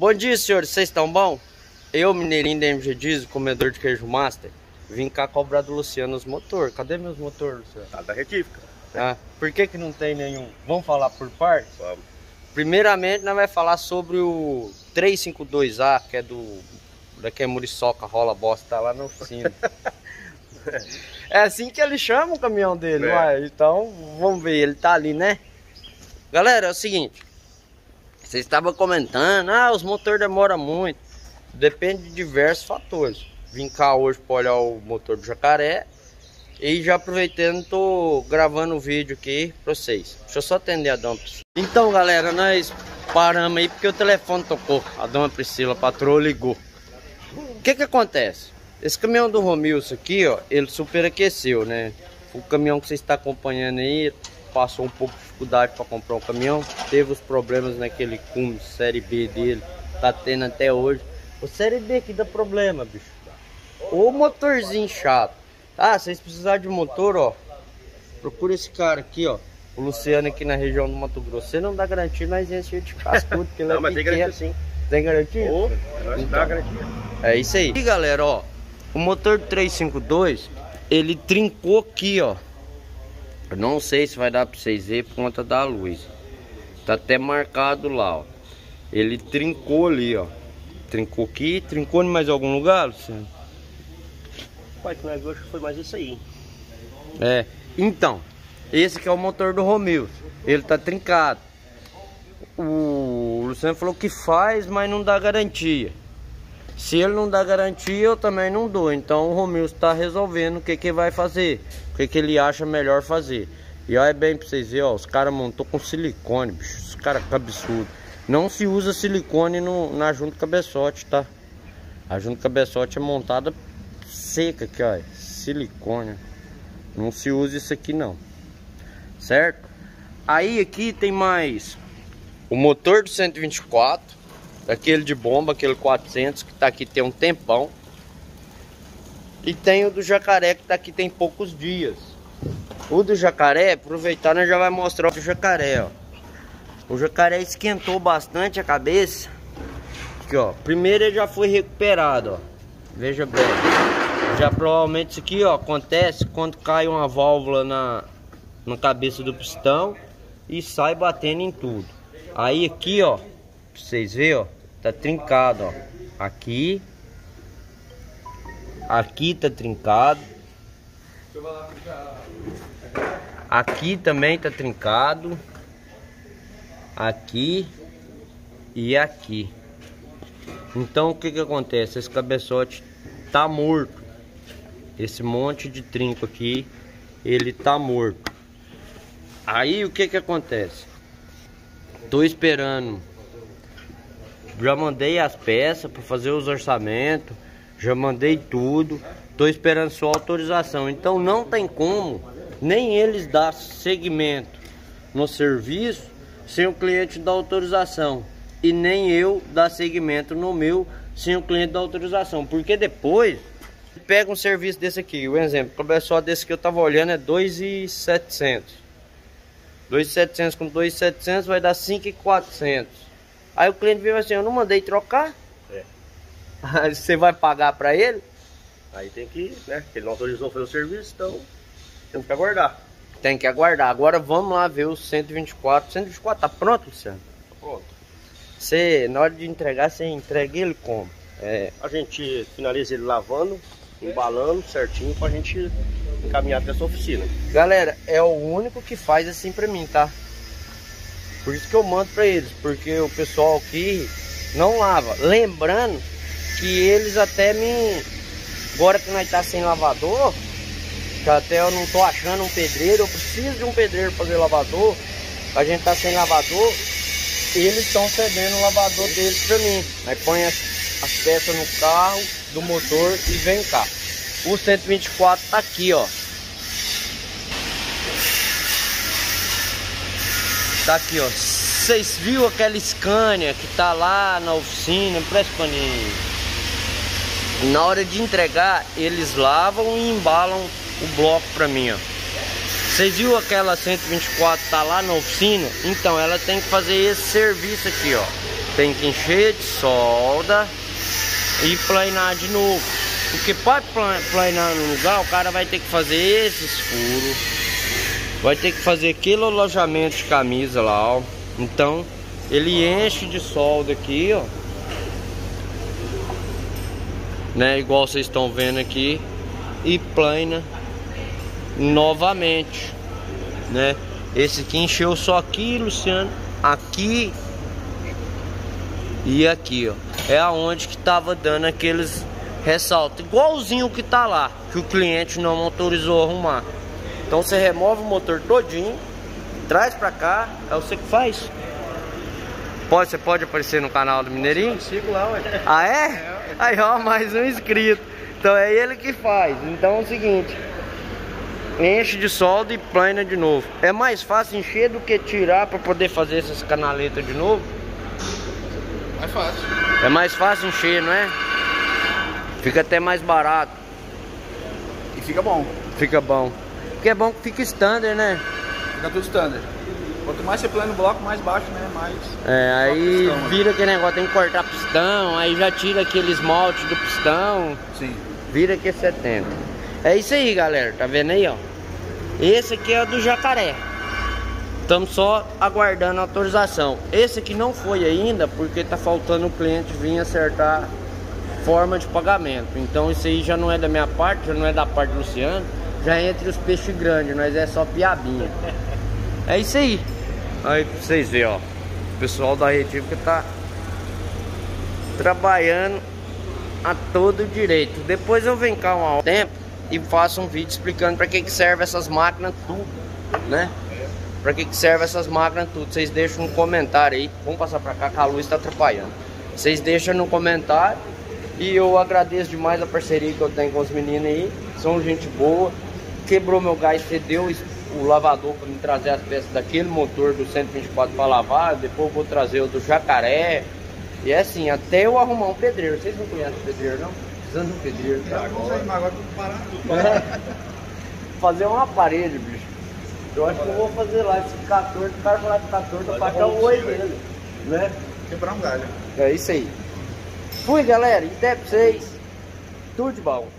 Bom dia, senhores, vocês estão bom? Eu, mineirinho da MG Diesel, comedor de queijo master, vim cá cobrar do Luciano os motores. Cadê meus motores, Luciano? Tá da retífica. Ah, por que não tem nenhum? Vamos falar por partes? Vamos. Primeiramente, nós vamos falar sobre o 352A, que é daqui é Muriçoca, rola bosta, tá lá na oficina. É assim que ele chama o caminhão dele, uai. Então, vamos ver, ele tá ali, né? Galera, é o seguinte. Vocês estavam comentando, os motores demoram muito. Depende de diversos fatores. Vim cá hoje para olhar o motor do Jacaré. E já aproveitando, tô gravando o vídeo aqui para vocês. Deixa eu só atender a dona Priscila. Então, galera, nós paramos aí porque o telefone tocou. A dona Priscila, a patroa, ligou. O que acontece? Esse caminhão do Romilson aqui, ó, ele superaqueceu, né? O caminhão que você está acompanhando aí passou um pouco de dificuldade para comprar um caminhão. Teve os problemas naquele Cummins série B dele. Tá tendo até hoje. O série B aqui dá problema, bicho. O motorzinho chato. Vocês precisarem de motor, ó, procura esse cara aqui, ó. O Luciano aqui na região do Mato Grosso. Você não dá garantia, mas enche de cascudo, porque ele não, mas pequeno. Tem garantia sim. Tem garantia? Então, dá garantia. É isso aí. E galera, ó, o motor do 352, ele trincou aqui, ó. Eu não sei se vai dar pra vocês verem por conta da luz. Tá até marcado lá, ó. Ele trincou ali, ó. Trincou aqui, trincou em mais algum lugar, Luciano? Pai, que nós hoje foi mais isso aí. Então, esse aqui é o motor do Romilson. Ele tá trincado. O Luciano falou que faz, mas não dá garantia. Se ele não dá garantia, eu também não dou. Então o Romilson tá resolvendo o que vai fazer, o que ele acha melhor fazer. E olha bem pra vocês verem, ó, os caras montou com silicone, bicho. Os caras que absurdo. Não se usa silicone na junta cabeçote, tá? A junta cabeçote é montada seca aqui, ó. Silicone. Não se usa isso aqui não. Certo? Aí aqui tem mais o motor do 124. Aquele de bomba, aquele 400 que tá aqui tem um tempão. E tem o do Jacaré que tá aqui tem poucos dias. O do Jacaré, aproveitar, nós já vai mostrar o do Jacaré, ó. O Jacaré esquentou bastante a cabeça. Aqui, ó. Primeiro ele já foi recuperado, ó. Veja bem. Já provavelmente isso aqui, ó, acontece quando cai uma válvula na cabeça do pistão e sai batendo em tudo. Aí aqui, ó, pra vocês verem, ó, tá trincado, ó. Aqui tá trincado. Aqui também tá trincado. Aqui e aqui. Então o que acontece? Esse cabeçote tá morto. Esse monte de trinco aqui, ele tá morto. Aí o que acontece? Tô esperando. Já mandei as peças para fazer os orçamentos. Já mandei tudo. Tô esperando sua autorização. Então não tem como nem eles dar seguimento no serviço sem o cliente dar autorização. E nem eu dar seguimento no meu sem o cliente dar autorização. Porque depois pega um serviço desse aqui. O exemplo, o cabeçote desse que eu tava olhando é 2.700. 2.700 com 2.700 vai dar 5.400. Aí o cliente viu assim, eu não mandei trocar. Aí você vai pagar pra ele? Aí tem que, né? Ele não autorizou fazer o serviço, então tem que aguardar. Tem que aguardar. Agora vamos lá ver o 124. 124 tá pronto, Luciano? Tá pronto. Você, na hora de entregar, você entrega ele como? A gente finaliza ele lavando, embalando certinho pra gente encaminhar até essa oficina. Galera, é o único que faz assim pra mim, tá? Por isso que eu mando pra eles, porque o pessoal aqui não lava. Lembrando que eles até me... Agora que nós tá sem lavador, que até eu não tô achando um pedreiro, eu preciso de um pedreiro pra fazer lavador. A gente tá sem lavador, eles estão cedendo o lavador deles pra mim. Aí põe as peças no carro do motor e vem cá. O 124 tá aqui, ó. Tá aqui, ó. Vocês viram aquela Scania que tá lá na oficina? Presta pra mim. Na hora de entregar, eles lavam e embalam o bloco pra mim, ó. Vocês viram aquela 124 tá lá na oficina? Então ela tem que fazer esse serviço aqui, ó. tem que encher de solda e planar de novo. Porque para planar no lugar, o cara vai ter que fazer esses furos, vai ter que fazer aquele alojamento de camisa lá, ó. Então ele enche de solda aqui, ó, né, igual vocês estão vendo aqui, e plana novamente, né? Esse aqui encheu só aqui, Luciano, aqui e aqui, ó, é aonde que tava dando aqueles ressaltos, igualzinho que tá lá, que o cliente não autorizou arrumar. Então você remove o motor todinho, traz pra cá, é você que faz. Você pode aparecer no canal do Mineirinho? Sigo lá, ué. Ah, é? Aí, ó, mais um inscrito. Então é ele que faz. Então é o seguinte, enche de solda e plana de novo. É mais fácil encher do que tirar para poder fazer essas canaletas de novo? Mais fácil. É mais fácil encher, não é? Fica até mais barato. E fica bom. Fica bom. Porque é bom que fica standard, né? Fica tudo standard. Quanto mais você plana o bloco, mais baixo, né? Mais. Aí pistão, vira aquele negócio, tem que cortar pistão, aí já tira aquele esmalte do pistão. Sim. Vira aqui 70. É isso aí, galera. Tá vendo aí, ó? Esse aqui é o do Jacaré. Estamos só aguardando a autorização. Esse aqui não foi ainda, porque tá faltando o cliente vir acertar forma de pagamento. Então isso aí já não é da minha parte, já não é da parte do Luciano. Já é entre os peixes grandes, nós é só piabinha. É isso aí. Aí pra vocês verem, ó, o pessoal da Retífica tá trabalhando a todo direito. Depois eu venho cá um tempo e faço um vídeo explicando para que serve essas máquinas tudo, né? Para que serve essas máquinas tudo. Vocês deixam no comentário aí. Vamos passar para cá que a luz está atrapalhando. Vocês deixam no comentário. E eu agradeço demais a parceria que eu tenho com os meninos aí. São gente boa. Quebrou meu gás, cedeu o lavador para me trazer as peças daquele motor do 124 para lavar. Depois eu vou trazer o do Jacaré. E é assim, até eu arrumar um pedreiro. Vocês não conhecem o pedreiro, não? Precisando de um pedreiro. Tá? Agora parar. Fazer uma parede, bicho. Eu acho que eu vou fazer lá esse 14. O cara falar de 14 para pagar o oi dele, né? Quebrar um galho. É isso aí. Fui, galera. Até pra vocês. Tudo de bom.